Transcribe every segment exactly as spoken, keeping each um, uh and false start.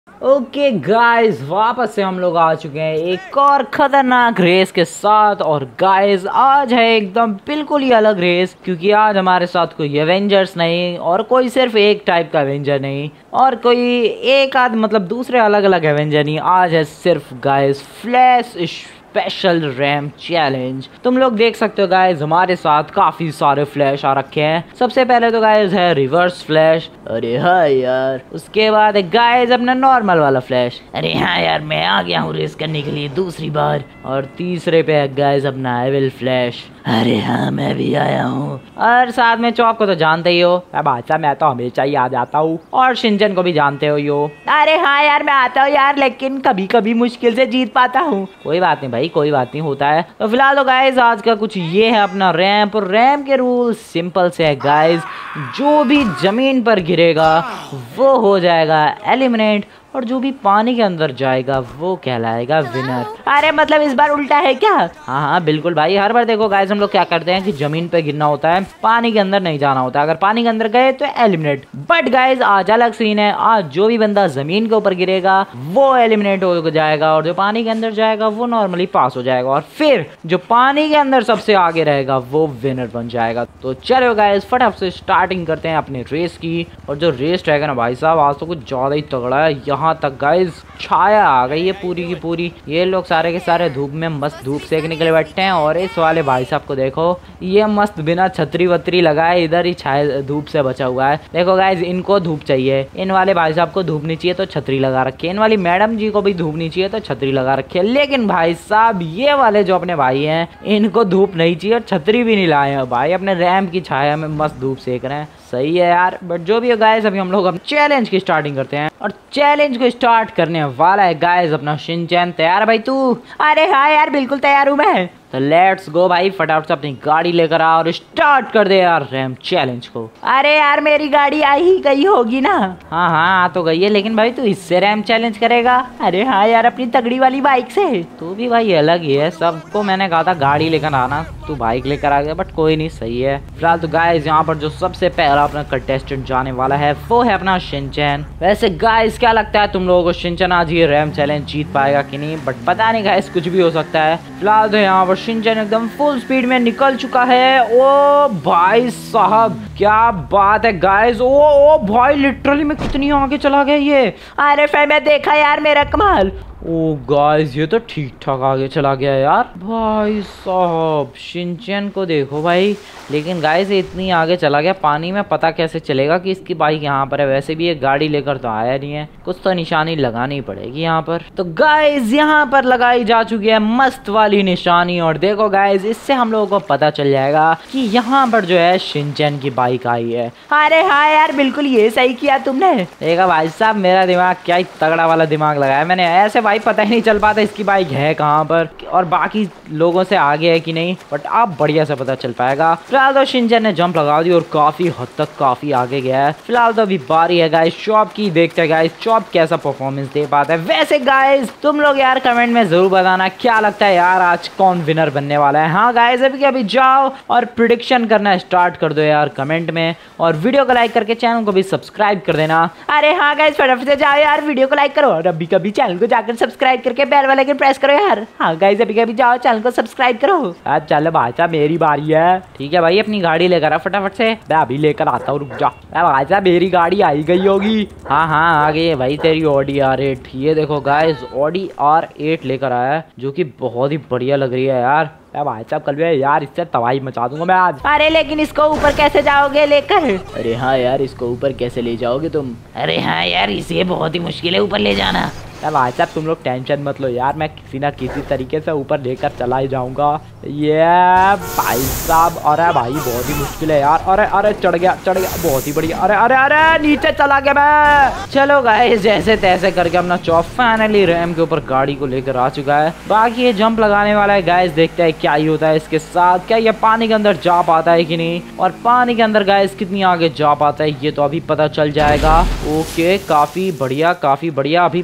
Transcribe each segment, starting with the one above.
Okay guys, वापस से हम लोग आ चुके हैं एक और खतरनाक रेस के साथ। और गाइस आज है एकदम बिल्कुल ही अलग रेस, क्योंकि आज हमारे साथ कोई एवेंजर्स नहीं और कोई सिर्फ एक टाइप का एवेंजर नहीं और कोई एक आध मतलब दूसरे अलग अलग एवेंजर नहीं। आज है सिर्फ guys flash special ram challenge. तुम लोग देख सकते हो गाइस हमारे साथ काफी सारे फ्लैश आ रखे हैं। सबसे पहले तो गाइस है रिवर्स फ्लैश, अरे हाँ यार। उसके बाद है गाइस अपना नॉर्मल वाला फ्लैश, अरे हाँ यार मैं आ गया हूँ रेस करने के लिए दूसरी बार। और तीसरे पे है गाइस अपना एविल फ्लैश, अरे हाँ मैं भी आया हूँ। और साथ में चौक को तो जानते ही हो, अब अच्छा मैं तो हमेशा ही आ जाता हूँ। और शिनचैन को भी जानते हो यो, अरे हाँ यार मैं आता हूँ यार, लेकिन कभी कभी मुश्किल से जीत पाता हूँ। कोई बात नहीं भाई, कोई बात नहीं, होता है। तो फिलहाल तो गाइस आज का कुछ ये है अपना रैंप। रैंप के रूल सिंपल से है गाइस, जो भी जमीन पर गिरेगा वो हो जाएगा एलिमिनेट, और जो भी पानी के अंदर जाएगा वो कहलाएगा विनर। अरे मतलब इस बार उल्टा है क्या? हाँ हाँ बिल्कुल भाई, हर बार देखो गाइस हम लोग क्या करते हैं कि जमीन पे गिरना होता है, पानी के अंदर नहीं जाना होता। अगर पानी के अंदर गए तो एलिमिनेट। बट गाइस आज अलग सीन है, आज जो भी बंदा जमीन के ऊपर गिरेगा वो एलिमिनेट हो जाएगा, और जो पानी के अंदर जाएगा वो नॉर्मली पास हो जाएगा, और फिर जो पानी के अंदर सबसे आगे रहेगा वो विनर बन जाएगा। तो चलो गाइस फटाफट से स्टार्टिंग करते हैं अपने रेस की। और जो रेस रहेगा ना भाई साहब आज तो कुछ ज्यादा ही तगड़ा है। यहाँ तक गाइस छाया आ गई है पूरी की पूरी, ये लोग सारे के सारे धूप में मस्त धूप सेकने के लिए बैठे हैं। और इस वाले भाई साहब को देखो, ये मस्त बिना छतरी वतरी लगाए इधर ही छाया धूप से बचा हुआ है। देखो गाइस इनको धूप चाहिए, इन वाले भाई साहब को धूप नहीं चाहिए तो छतरी लगा रखी है, इन वाली मैडम जी को भी धूप नहीं चाहिए तो छतरी लगा रखी है। लेकिन भाई साहब ये वाले जो अपने भाई हैं इनको धूप नहीं चाहिए और छतरी भी नहीं लाए हैं भाई, अपने रैंप की छाया में मस्त धूप सेक रहे हैं। सही है यार। बट जो भी है गाइस अभी हम लोग अब चैलेंज की स्टार्टिंग करते हैं, और चैलेंज को स्टार्ट करने वाला है गाइस अपना शिनचैन। तैयार भाई तू? अरे हाँ यार बिल्कुल तैयार हूँ मैं। तो लेट्स गो भाई, फटाफट से अपनी गाड़ी लेकर आ और स्टार्ट कर दे यार रैम चैलेंज को। अरे यार मेरी गाड़ी आ ही गई होगी ना? हाँ हाँ आ तो गई है, लेकिन भाई तू इससे रैम चैलेंज करेगा? अरे हाँ यार अपनी तगड़ी वाली बाइक से। तू भी भाई अलग ही है, सबको मैंने कहा था गाड़ी लेकर आना, तू बाइक लेकर आ गया। बट कोई नहीं, सही है। फिलहाल तो गाइस यहाँ पर जो सबसे पहला अपना कंटेस्टेंट जाने वाला है वो है अपना शिनचैन। वैसे गाइस क्या लगता है तुम लोगों को शिनचैन आज ये रैम चैलेंज जीत पाएगा कि नहीं? बट पता नहीं गाइस, कुछ भी हो सकता है। फिलहाल तो यहाँ पर शिनचैन एकदम फुल स्पीड में निकल चुका है। ओ भाई साहब क्या बात है गाइस, ओ ओ भाई लिटरली में कितनी आगे चला गया ये। अरे फिर मैं देखा यार मेरा कमाल। ओ गाइस ये तो ठीक ठाक आगे चला गया यार। भाई साहब शिनचैन को देखो भाई, लेकिन गाइस ये इतनी आगे चला गया, पानी में पता कैसे चलेगा कि इसकी बाइक यहाँ पर है? वैसे भी ये गाड़ी लेकर तो आया नहीं है, कुछ तो निशानी लगानी पड़ेगी यहाँ पर। तो गाइस यहाँ पर लगाई जा चुकी है मस्त वाली निशानी, और देखो गाइस इससे हम लोगों को पता चल जाएगा कि यहाँ पर जो है शिनचैन की बाइक आई है। अरे हाँ यार बिल्कुल ये सही किया तुमने। देखा भाई साहब मेरा दिमाग क्या ही तगड़ा वाला दिमाग लगाया मैंने, ऐसे भाई पता ही नहीं चल पाता इसकी बाइक है कहाँ पर और बाकी लोगों से आगे है कि नहीं, बट अब बढ़िया से पता चल पाएगा। फिलहाल तो शिनचैन ने जंप लगा दी और काफी हद तक काफी आगे गया है। फिलहाल तो अभी बारी है गाइस चॉप की, देखते हैं गाइस चॉप कैसा परफॉर्मेंस दे पाता है। वैसे गाइस तुम लोग यार कमेंट में जरूर बताना क्या लगता है यार आज कौन विनर बनने वाला है। हाँ गाइस अभी अभी जाओ और प्रिडिक्शन करना स्टार्ट कर दो यार कमेंट में, और वीडियो को लाइक करके चैनल को भी सब्सक्राइब कर देना। अरे हाँ गाइस फटाफट से जाओ यार वीडियो को लाइक करो, और अभी कभी चैनल को जाकर सब्सक्राइब करके बेल वाले आइकन प्रेस करो यार। हाँ गाइस अभी कभी जाओ चैनल को सब्सक्राइब करो। यार चलो भाई साहब मेरी बारी है। ठीक है भाई अपनी गाड़ी लेकर आ फटाफट से, मैं अभी लेकर आता हूँ, रुक जा। भाई साहब मेरी गाड़ी आई गई होगी। हाँ हाँ आ गई है भाई तेरी ऑडी आर एट। ये देखो गाइस ऑडी आर एट लेकर आया है, जो कि बहुत ही बढ़िया लग रही है यार। भाई साहब कल यार इससे तबाही मचा दूंगा मैं आज। अरे लेकिन इसको ऊपर कैसे जाओगे लेकर? अरे हाँ यार इसको ऊपर कैसे ले जाओगे तुम? अरे हाँ यार इसे बहुत ही मुश्किल है ऊपर ले जाना। भाई साहब तुम लोग टेंशन मत लो यार, मैं किसी ना किसी तरीके से ऊपर लेकर चला ही जाऊंगा। ये भाई साहब अरे भाई बहुत ही मुश्किल है यार। अरे अरे चढ़ गया चढ़ गया बहुत ही बढ़िया। अरे अरे अरे नीचे चला गया मैं। चलो गाइस जैसे तैसे करके अपना चॉप फाइनली रैम के ऊपर गाड़ी को लेकर आ चुका है। बाकी ये जंप लगाने वाला है गाइस, देखते हैं क्या ही होता है इसके साथ। क्या ये पानी के अंदर जा पाता है कि नहीं, और पानी के अंदर गाइस कितनी आगे जा पाता है ये तो अभी पता चल जाएगा। ओके काफी बढ़िया काफी बढ़िया, अभी भी गाड़ी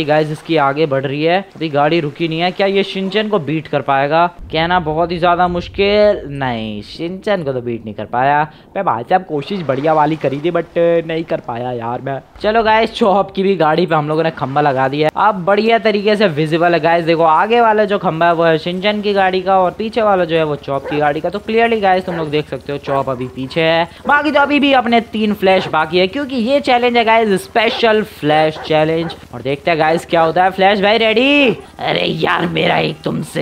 गाइस इसकी आगे बढ़ रही है, अभी गाड़ी रुकी नहीं है। क्या ये शिनचैन को बीट कर पाएगा? कहना बहुत ही ज्यादा मुश्किल। नहीं, शिनचैन को तो बीट नहीं कर पाया। मैं भाई साहब कोशिश बढ़िया वाली करी थी बट नहीं कर पाया यार मैं। चलो गाइस चॉप की भी गाड़ी पे हम लोगों ने खंबा लगा दिया, अब बढ़िया तरीके से विजिबल है गाइस। देखो आगे वाला जो खंबा है वो है शिनचैन की गाड़ी का और पीछे वाला जो है वो चॉप की गाड़ी का। तो क्लियरली गाइस तुम लोग देख सकते हो चॉप अभी पीछे है। बाकी तो अभी भी अपने तीन फ्लैश बाकी है क्योंकि ये चैलेंज है गाइस स्पेशल फ्लैश चैलेंज। और देखते हैं गाइस क्या होता है। फ्लैश भाई रेडी? अरे यार मेरा एक तुमसे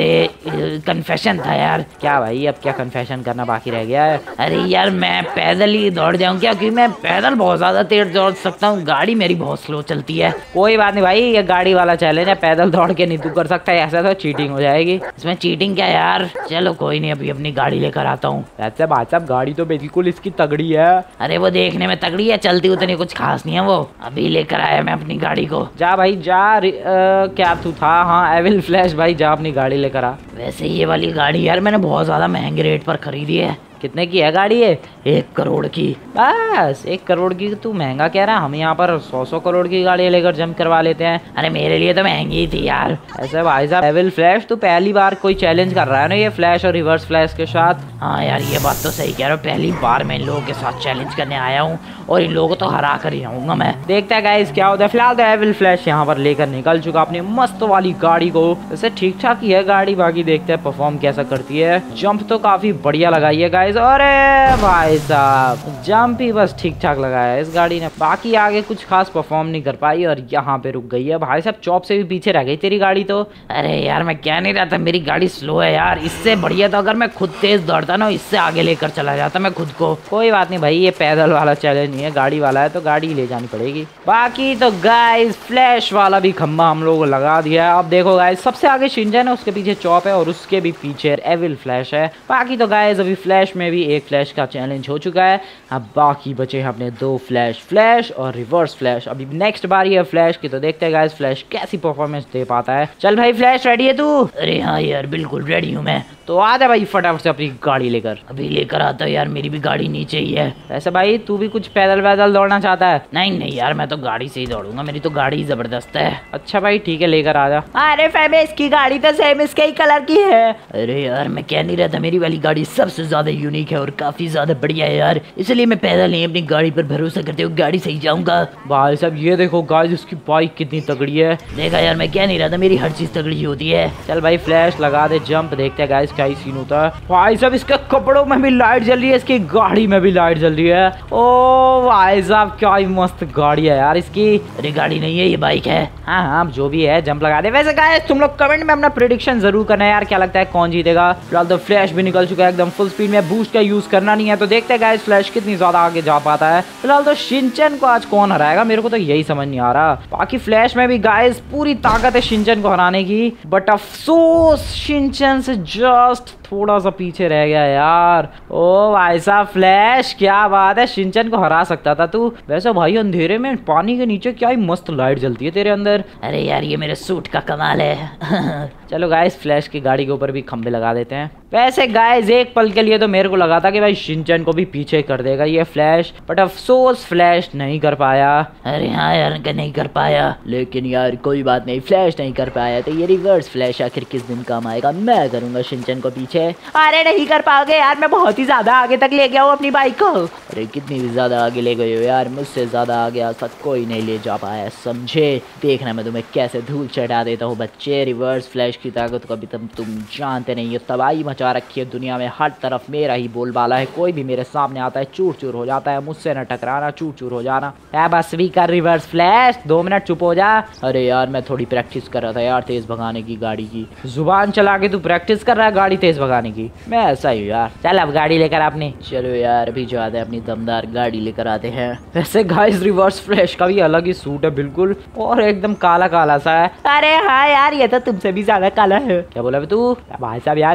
कन्फेशन था यार। क्या भाई अब क्या कन्फेशन करना बाकी रह गया है? अरे यार मैं पैदल ही दौड़ जाऊं क्या, क्योंकि मैं पैदल बहुत ज्यादा तेज दौड़ सकता हूँ, गाड़ी मेरी बहुत स्लो चलती है। कोई बात नहीं भाई, ये गाड़ी वाला चैलेंज है, पैदल दौड़ के नहीं तू कर सकता है, ऐसा तो चीटिंग हो जाएगी। इसमें चीटिंग क्या यार? चलो कोई नहीं, अभी अपनी गाड़ी लेकर आता हूँ। वैसे भाई साहब गाड़ी तो बिल्कुल इसकी तगड़ी है। अरे वो देखने में तगड़ी है, चलती उतनी कुछ खास नहीं है वो। अभी लेकर आया मैं अपनी गाड़ी को। जा भाई जा। आ, क्या तू था? हाँ एविल फ्लैश भाई जा अपनी गाड़ी लेकर आ। वैसे ये वाली गाड़ी यार मैंने बहुत ज्यादा महंगे रेट पर खरीदी है। कितने की है गाड़ी है? एक करोड़ की। बस एक करोड़ की? तू महंगा कह रहा है, हम यहाँ पर सौ सौ करोड़ की गाड़ी लेकर जंप करवा लेते हैं। अरे मेरे लिए तो महंगी ही थी यार। ऐसे भाई साहब एविल फ्लैश तू पहली बार कोई चैलेंज कर रहा है ना ये फ्लैश और रिवर्स फ्लैश के साथ? हाँ यार ये बात तो सही कह रहा हूँ, पहली बार मैं इन लोगों के साथ चैलेंज करने आया हूँ और इन लोगों को तो हरा कर ही आऊंगा मैं। देखते हैं गाइस क्या होता है। फिलहाल तो एविल फ्लैश यहाँ पर लेकर निकल चुका अपनी मस्त वाली गाड़ी को। वैसे ठीक ठाक ही है गाड़ी, बाकी देखते हैं परफॉर्म कैसा करती है। जंप तो काफी बढ़िया लगाई है गाइस। अरे भाई साहब जंप ही बस ठीक ठाक लगाया है इस गाड़ी ने, बाकी आगे कुछ खास परफॉर्म नहीं कर पाई और यहाँ पे रुक गई है। भाई साहब चॉप से भी पीछे रह गई तेरी गाड़ी तो। अरे यार मैं कह नहीं रहा था मेरी गाड़ी स्लो है यार, इससे बढ़िया तो अगर मैं खुद तेज दौड़ता ना, इससे आगे लेकर चला जाता मैं खुद को। कोई बात नहीं भाई, ये पैदल वाला चैलेंज नहीं है, गाड़ी वाला है तो गाड़ी ले जानी पड़ेगी। बाकी तो गाइस फ्लैश वाला भी खंबा हम लोगों को लगा दिया है। अब देखो गाइस सबसे आगे शिनचैन है, उसके पीछे चॉप है और उसके भी पीछे एविल फ्लैश है। बाकी तो गाइस अभी फ्लैश में भी एक फ्लैश का चैलेंज हो चुका है, अब बाकी बचे हैं अपने दो फ्लैश फ्लैश और रिवर्स फ्लैश। अभी नेक्स्ट बारी है फ्लैश की, तो देखते हैं गाइस फ्लैश कैसी परफॉर्मेंस दे पाता है। चल भाई फ्लैश रेडी है तू? अरे हाँ यार बिल्कुल रेडी हूँ मैं। तो आ जा भाई फटाफट से अपनी गाड़ी लेकर। अभी लेकर आता हूँ यार, मेरी भी गाड़ी नीचे ही है। ऐसे भाई तू भी कुछ पैदल पैदल दौड़ना चाहता है? नहीं नहीं यार मैं तो गाड़ी से ही दौड़ूंगा, मेरी तो गाड़ी जबरदस्त है। अच्छा भाई ठीक है लेकर आ जा। अरे फैबे इसकी गाड़ी तो सेम इसके ही कलर की है। अरे यार मैं कह नहीं रहा था, मेरी वाली गाड़ी सबसे ज्यादा यूनिक है और काफी ज्यादा बढ़िया है यार, इसलिए मैं पैदल नहीं अपनी गाड़ी पर भरोसा करते हुए गाड़ी से ही जाऊंगा। भाई साहब ये देखो गाइस इसकी बाइक कितनी तगड़ी है। देखा यार मैं कह नहीं रहा था, मेरी हर चीज तगड़ी होती है। चल भाई फ्लैश लगा दे, जंप, देखते हैं गाइस क्या ही सीन होता है। भाई साहब इसके कपड़ों में भी लाइट जल रही है, इसकी गाड़ी में भी लाइट जल रही है। ओ भाई साहब क्या ही मस्त गाड़ी है यार इसकी। अरे गाड़ी नहीं है ये बाइक है। हाँ हाँ जो भी है जंप लगा दे। वैसे गाइस तुम लोग कमेंट में अपना प्रेडिक्शन जरूर करना है यार, क्या लगता है कौन जीतेगा। फिलहाल तो फ्लैश भी निकल चुका है एकदम फुल स्पीड में, बूस्ट का यूज करना नहीं है, तो देखते हैं गाइस फ्लैश कितनी ज्यादा आगे जा पाता है। फिलहाल तो शिनचैन को आज कौन हराएगा, मेरे को तो यही समझ नहीं आ रहा। बाकी फ्लैश में भी गाइस पूरी ताकत है शिनचैन को हराने की, बट अफसोस शिनचैन से जस्ट थोड़ा सा पीछे रह गया यार। ओ भाई साहब फ्लैश क्या बात है, शिनचैन को हरा सकता था तू। वैसे भाई अंधेरे में पानी के नीचे क्या ही मस्त लाइट जलती है तेरे अंदर। अरे यार ये मेरे सूट का कमाल है। चलो गाइस फ्लैश की गाड़ी के ऊपर भी खंबे लगा देते हैं। वैसे गाइस एक पल के लिए तो मेरे को लगा था कि भाई शिनचैन को भी पीछे कर देगा ये फ्लैश, बट अफसोस फ्लैश नहीं कर पाया। अरे हाँ यार नहीं कर पाया, लेकिन यार कोई बात नहीं, फ्लैश नहीं कर पाया तो ये रिवर्स फ्लैश आखिर किस दिन काम आएगा। मैं करूंगा शिनचैन को पीछे। अरे नहीं कर पाओगे यार, मैं बहुत ही ज्यादा आगे तक ले गया हूँ अपनी बाइक को। अरे कितनी भी ज्यादा आगे ले गए हो यार, मुझसे ज्यादा आगे आज तक कोई नहीं ले जा पाया, समझे। देखना मैं तुम्हें कैसे धूल चढ़ा देता हूँ बच्चे। रिवर्स फ्लैश की ताकत को अभी तुम तुम जानते नहीं हो, तबाही मचा रखी है दुनिया में, हर तरफ मेरा ही बोलबाला है। कोई भी मेरे सामने आता है चूर चूर हो जाता है, मुझसे न टकराना चूर चूर हो जाना है। बस भी कर रिवर्स फ्लैश, दो मिनट चुप हो जा। अरे यार मैं थोड़ी प्रैक्टिस कर रहा था यार तेज भगाने की गाड़ी की। जुबान चला के तू प्रैक्टिस कर रहा है गाड़ी तेज भगाने की? मैं ऐसा ही हूँ यार। चल अब गाड़ी लेकर आपने। चलो यार अभी जो आते हैं अपनी दमदार गाड़ी लेकर आते हैं। वैसे गाइस रिवर्स फ्लैश का भी अलग ही सूट है बिल्कुल, और एकदम काला काला सा है। अरे हाँ यार ये तो तुमसे भी ज्यादा काला है। क्या बोला तू? भाई साहब यार ये बोला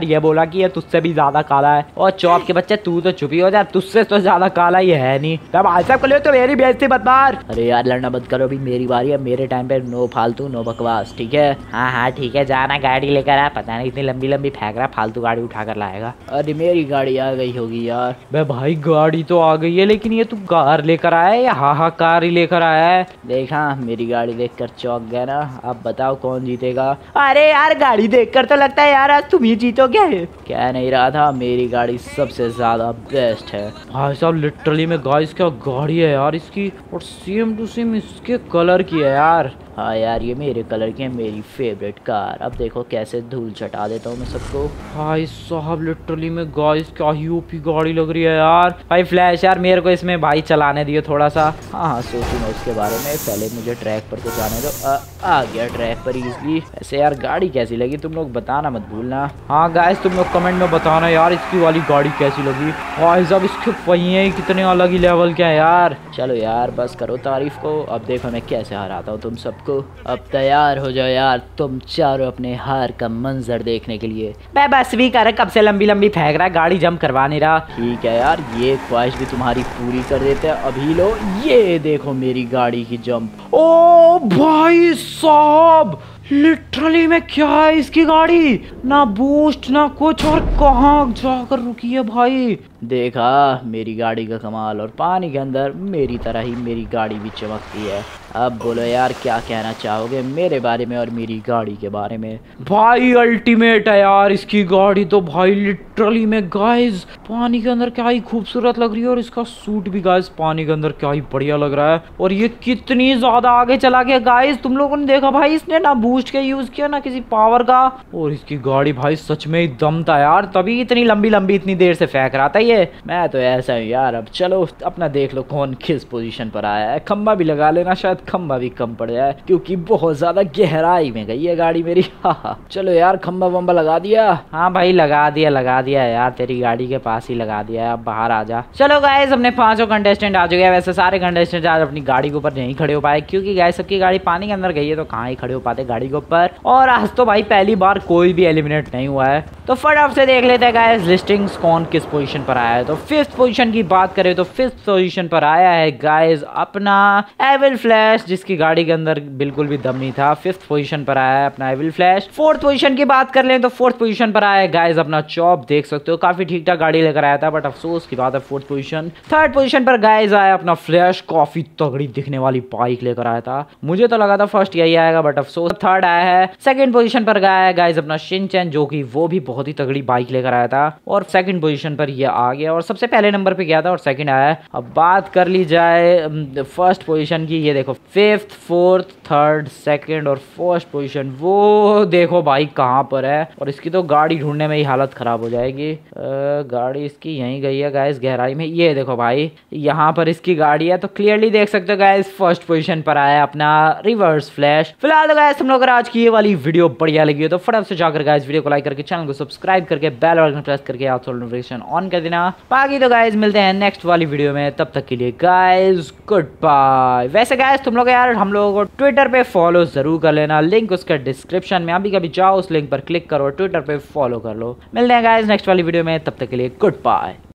बाकी है तुझसे भी ज्यादा काला है। और चौप के बच्चे तू तो चुप ही हो जा, तुझसे तो ज्यादा काला ही है नहीं। तब भाई साहब कर तो मेरी बेइज्जती मत मार। अरे यार लड़ना बंद करो, अभी मेरी बारी है, मेरे टाइम पे नो फालतू नो बकवास, ठीक है? हाँ हाँ ठीक है, जाना गाड़ी लेकर आ। पता नहीं इतनी लंबी लंबी फेंक रहा, फालतू गाड़ी उठा कर लाएगा। अरे मेरी गाड़ी आ गई होगी यार। बे भाई गाड़ी तो आ गई है, लेकिन ये तू कार लेकर आया है या हाँ हाँ कार ही लेकर आया है? देखा मेरी गाड़ी देखकर चौंक गया ना। अब बताओ कौन जीतेगा? अरे यार गाड़ी देखकर तो लगता है यार आज तुम ही जीतोगे। कह नहीं रहा था मेरी गाड़ी सबसे ज्यादा बेस्ट है। भाई साहब लिटरली में गाइस क्या गाड़ी है यार इसकी, और सेम टू सेम इसके कलर की है यार। हाँ यार ये मेरे कलर की है, मेरी फेवरेट कार। अब देखो कैसे धूल चटा देता हूँ मैं सबको। भाई साहब लिटरली में गाइस क्या ही ओपी गाड़ी लग रही है यार। भाई फ्लैश यार मेरे को इसमें भाई चलाने दियो थोड़ा सा। हाँ हाँ सोचूंगा उसके बारे में, पहले मुझे ट्रैक पर तो जाने दो। आ, आ गया ट्रैक पर इजली। ऐसे यार गाड़ी कैसी लगी तुम लोग बताना मत भूलना। हाँ गाइस तुम लोग कमेंट में बताना यार इसकी वाली गाड़ी कैसी लगी। भाई साहब इसके पहिए कितने अलग ही लेवल के हैं यार। चलो यार बस करो तारीफ को, अब देखो मैं कैसे हराता हूँ तुम सबको। अब तैयार हो जाओ यार तुम चारों अपने हार का मंजर देखने के लिए। मैं बस भी कर कब से लंबी लंबी फेंक रहा है, गाड़ी जंप करवा नहीं रहा। ठीक है यार ये ख्वाहिश भी तुम्हारी पूरी कर देते हैं। अभी लो ये देखो मेरी गाड़ी की जंप। ओ भाई साहब लिटरली में क्या है इसकी गाड़ी, ना बूस्ट ना कुछ, और कहाँ जाकर रुकी है भाई। देखा मेरी गाड़ी का कमाल, और पानी के अंदर मेरी तरह ही मेरी गाड़ी भी चमकती है। अब बोलो यार क्या कहना चाहोगे मेरे बारे में और मेरी गाड़ी के बारे में? भाई अल्टीमेट है यार इसकी गाड़ी तो। भाई लिटरली में गाइस पानी के अंदर क्या ही खूबसूरत लग रही है, और इसका सूट भी गाइस पानी के अंदर क्या ही बढ़िया लग रहा है। और ये कितनी ज्यादा आगे चला गया गाइस, तुम लोगों ने देखा भाई इसने ना बूस्ट के यूज किया ना किसी पावर का। और इसकी गाड़ी भाई सच में ही दम था यार, तभी इतनी लंबी लंबी इतनी देर से फेंक रहा था ये। मैं तो ऐसा हूँ यार। अब चलो अपना देख लो कौन किस पोजीशन पर आया है। खंबा भी लगा लेना, शायद खंबा भी कम पड़ जाए क्योंकि बहुत ज्यादा गहराई में गई है गाड़ी मेरी। हाँ चलो यार खंबा वंबा लगा दिया। हाँ भाई लगा दिया लगा दिया यार, तेरी गाड़ी के पास ही लगा दिया। अब बाहर आ जा। चलो गाइस हमने पांचों कंटेस्टेंट आ चुके हैं। वैसे सारे कंटेस्टेंट आज अपनी गाड़ी के ऊपर नहीं खड़े हो पाए क्योंकि गाइस सबकी गाड़ी पानी के अंदर गई है, तो कहाँ ही खड़े हो पाते गाड़ी के ऊपर। और आज तो भाई पहली बार कोई भी एलिमिनेट नहीं हुआ है, तो फटाफट से देख लेते हैं गाइस लिस्टिंग्स कौन किस पोजीशन पर आया है। तो फिफ्थ पोजीशन की बात करें तो फिफ्थ पोजीशन पर आया है गाइस अपना एविल फ्लैश, जिसकी गाड़ी के अंदर बिल्कुल भी दम नहीं था। फिफ्थ पोजीशन पर आया है अपना एविल फ्लैश। फोर्थ पोजीशन की बात कर लें तो फोर्थ पोजीशन पर आया है गाइस अपना चॉप। देख सकते हो काफी ठीक ठाक गाड़ी लेकर आया था, बट अफसोस की बात है फोर्थ पोजीशन। थर्ड पोजीशन पर गाइस आया अपना फ्लैश, काफी तगड़ी दिखने वाली बाइक लेकर आया था। मुझे तो लगा था फर्स्ट यही आएगा, बट अफसोस थर्ड आया है। सेकंड पोजीशन पर गया है गाइस अपना शिनचैन, जो कि वो भी बहुत ही तगड़ी बाइक लेकर आया था, और सेकंड पोजीशन पर ये आ गया और सबसे पहले नंबर पे गया था और सेकंड आया है। अब बात कर ली जाए फर्स्ट पोजीशन की, ये देखो फिफ्थ फोर्थ थर्ड सेकंड और फर्स्ट पोजीशन, वो देखो भाई कहाँ पर है। और इसकी तो गाड़ी ढूंढने में ही हालत खराब हो जाएगी। आ, गाड़ी इसकी यहीं गई है गाइस गहराई में। ये देखो भाई यहाँ पर इसकी गाड़ी है, तो क्लियरली देख सकते हो गाइस फर्स्ट पोजीशन पर आया अपना रिवर्स फ्लैश। फिलहाल तो गाइस हम लोग आज की ये वाली वीडियो बढ़िया लगी हो तो फटाफट से जाकर गाइस वीडियो को लाइक करके चैनल को सब्सक्राइब करके बेल आइकन प्रेस करके आप नोटिफिकेशन ऑन कर देना। बाकी तो गाइस मिलते हैं नेक्स्ट वाली वीडियो में, तब तक के लिए गाइस गुड बाय। वैसे गाइस तुम लोग यार हम लोगों को ट्विटर पे फॉलो जरूर कर लेना, लिंक उसका डिस्क्रिप्शन में। अभी कभी जाओ उस लिंक पर क्लिक करो, ट्विटर पे फॉलो कर लो। मिलते हैं गाइस नेक्स्ट वाली वीडियो में, तब तक के लिए गुड बाय।